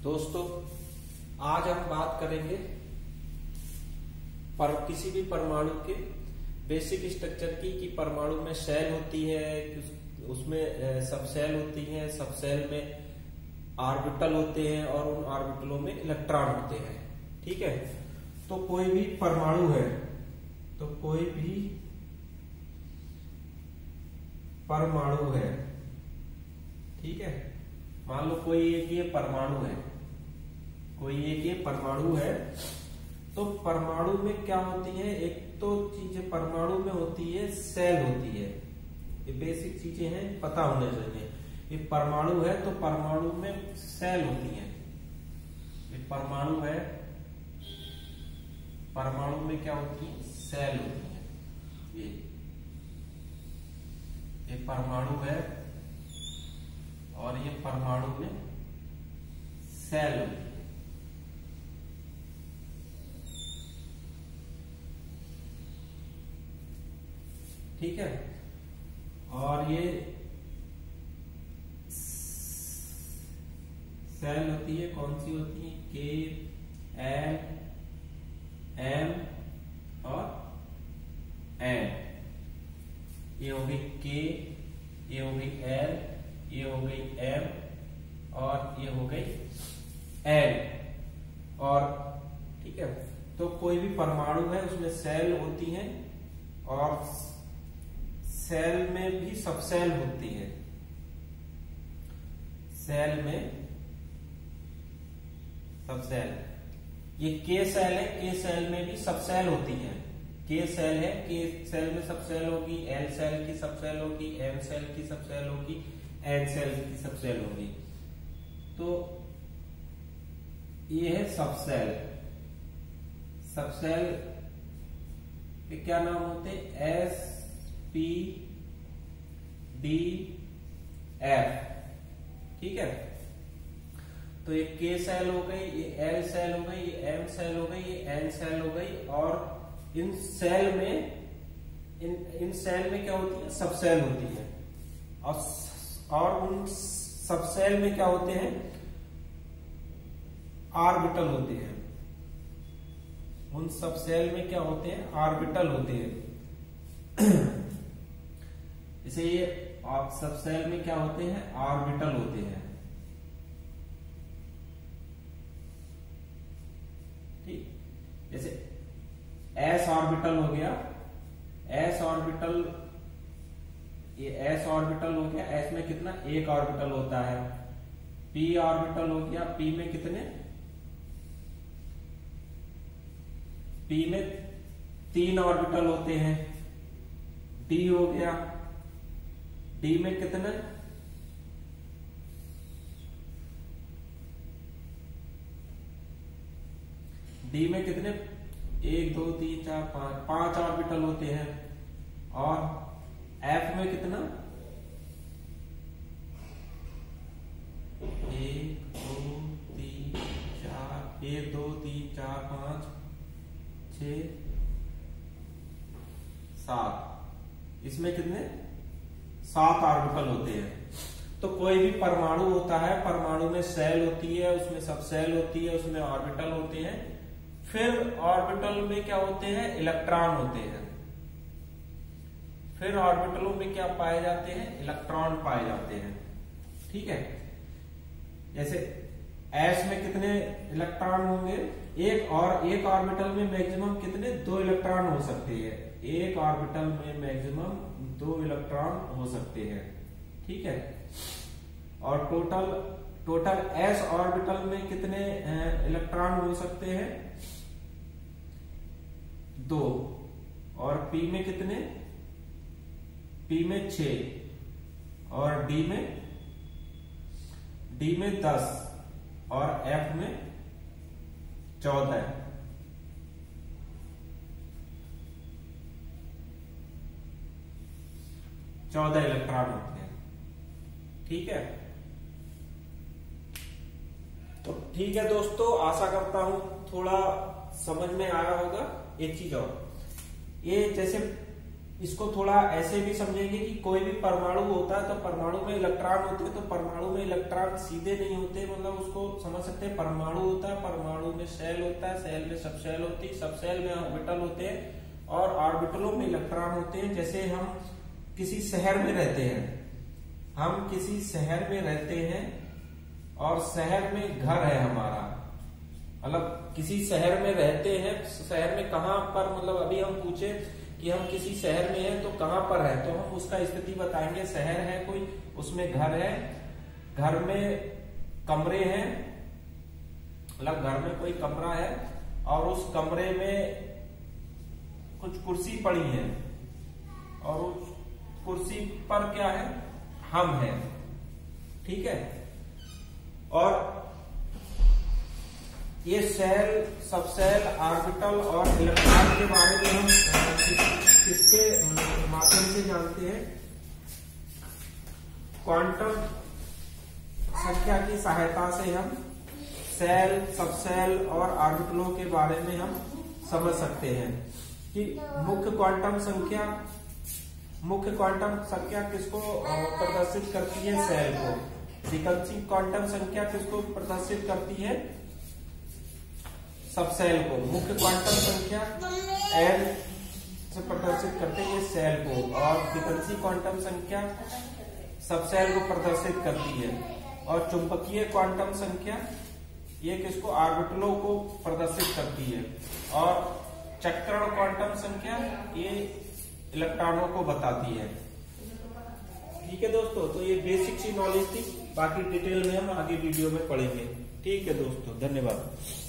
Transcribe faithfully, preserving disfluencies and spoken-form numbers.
दोस्तों, आज हम बात करेंगे पर किसी भी परमाणु के बेसिक स्ट्रक्चर की कि परमाणु में सेल होती है, उसमें सब सेल होती हैं, सब सेल में ऑर्बिटल होते हैं और उन ऑर्बिटलों में इलेक्ट्रॉन होते हैं। ठीक है, तो कोई भी परमाणु है तो कोई भी परमाणु है, ठीक है, मान लो कोई एक ये परमाणु है, कोई एक ये परमाणु है, तो परमाणु में क्या होती है, एक तो चीजें परमाणु में होती है, सेल होती है। ये बेसिक चीजें हैं, पता होने चाहिए। ये परमाणु है तो परमाणु में सेल होती है। ये परमाणु है, परमाणु में क्या होती है, सेल होती है। ये ये परमाणु है और ये परमाणु में सेल होती है। ठीक है, और ये सेल होती है, कौन सी होती है, के, एल, एम और एन। ये हो गई के, ये हो गई एल, ये हो गई एम और ये हो गई एन। और ठीक है, तो कोई भी परमाणु है उसमें सेल होती है और सेल में भी सब सेल होती है। सेल में सब सेल, ये के सेल है, के सेल में भी सब सेल होती है। के सेल है, के सेल में सब सेल होगी, एल सेल की सब सेल होगी, एम सेल की सब सेल होगी, एन सेल की सब सेल होगी। तो ये है सब सेल। सब सेल के क्या नाम होते हैं, एस पी डी एफ। ठीक है, तो ये के सेल हो गई, ये एल सेल हो गई, ये एम सेल हो गई, ये एन सेल हो गई। और इन सेल में इन इन सेल में क्या होती है, सब सेल होती है। और और उन सब सेल में क्या होते हैं, ऑर्बिटल होते हैं। उन सब सेल में क्या होते हैं, ऑर्बिटल होते हैं। जैसे ये आप सब सेल में क्या होते हैं, ऑर्बिटल होते हैं। ठीक, जैसे एस ऑर्बिटल हो गया, एस ऑर्बिटल, ये एस ऑर्बिटल हो गया, एस में कितना, एक ऑर्बिटल होता है। पी ऑर्बिटल हो गया, पी में कितने, पी में तीन ऑर्बिटल होते हैं। डी हो गया, डी में कितने, डी में कितने, एक दो तीन चार पांच, पांच ऑर्बिटल होते हैं। और एफ में कितना, एक दो तीन चार, एक दो तीन चार पांच छ सात, इसमें कितने, सात ऑर्बिटल होते हैं। तो कोई भी परमाणु होता है, परमाणु में सेल होती है, उसमें सब सेल होती है, उसमें ऑर्बिटल होते हैं। फिर ऑर्बिटल में क्या होते हैं, इलेक्ट्रॉन होते हैं। फिर ऑर्बिटलों में क्या पाए जाते हैं, इलेक्ट्रॉन पाए जाते हैं। ठीक है, जैसे एस में कितने इलेक्ट्रॉन होंगे, एक, और एक ऑर्बिटल में मैक्सिमम कितने, दो इलेक्ट्रॉन हो सकते हैं। एक ऑर्बिटल में मैक्सिमम दो इलेक्ट्रॉन हो सकते हैं। ठीक है, और टोटल टोटल एस ऑर्बिटल में कितने इलेक्ट्रॉन हो सकते हैं, दो। और पी में कितने, पी में छह, और डी में डी में दस, और एफ में चौदह। चौदह इलेक्ट्रॉन होते हैं। ठीक है, तो ठीक है दोस्तों, आशा करता हूं थोड़ा समझ में आया होगा। एक चीज और, ये जैसे इसको थोड़ा ऐसे भी समझेंगे कि कोई भी परमाणु होता है तो परमाणु में इलेक्ट्रॉन होते हैं, तो परमाणु में इलेक्ट्रॉन सीधे नहीं होते, मतलब उसको समझ सकते हैं परमाणु होता है, परमाणु में सेल होता है, सेल में सब सेल होती है, सब सेल में ऑर्बिटल होते हैं और ऑर्बिटलों में इलेक्ट्रॉन होते हैं। जैसे हम किसी शहर में रहते हैं, हम किसी शहर में रहते हैं और शहर में घर है हमारा, मतलब किसी शहर में रहते हैं, शहर में कहां पर, मतलब अभी हम पूछे कि हम किसी शहर में हैं तो कहां पर है, तो हम उसका स्थिति बताएंगे। शहर है कोई, उसमें घर है, घर में कमरे हैं, मतलब घर में कोई कमरा है और उस कमरे में कुछ कुर्सी पड़ी है और उस कुर्सी पर क्या है, हम हैं, ठीक है। और ये सेल, सब सेल, ऑर्बिटल और इलेक्ट्रॉन के बारे में हम किसके माध्यम से जानते हैं, क्वांटम संख्या की सहायता से हम सेल, सब सेल और ऑर्बिटलों के बारे में हम समझ सकते हैं कि मुख्य क्वांटम संख्या, मुख्य क्वांटम संख्या किसको प्रदर्शित करती है, सेल को। फ्रीक्वेंसी क्वांटम संख्या किसको प्रदर्शित करती है, सब सेल को। मुख्य क्वांटम संख्या एन से प्रदर्शित करते हैं ये सेल को, और फ्रीक्वेंसी क्वांटम संख्या सब सेल को प्रदर्शित करती है। और चुंबकीय क्वांटम संख्या ये किसको, ऑर्बिटलों को प्रदर्शित करती है। और चक्रण क्वांटम संख्या ये इलेक्ट्रॉनों को बताती है। ठीक है दोस्तों, तो ये बेसिक सी नॉलेज थी, बाकी डिटेल में हम आगे वीडियो में पढ़ेंगे। ठीक है दोस्तों, धन्यवाद।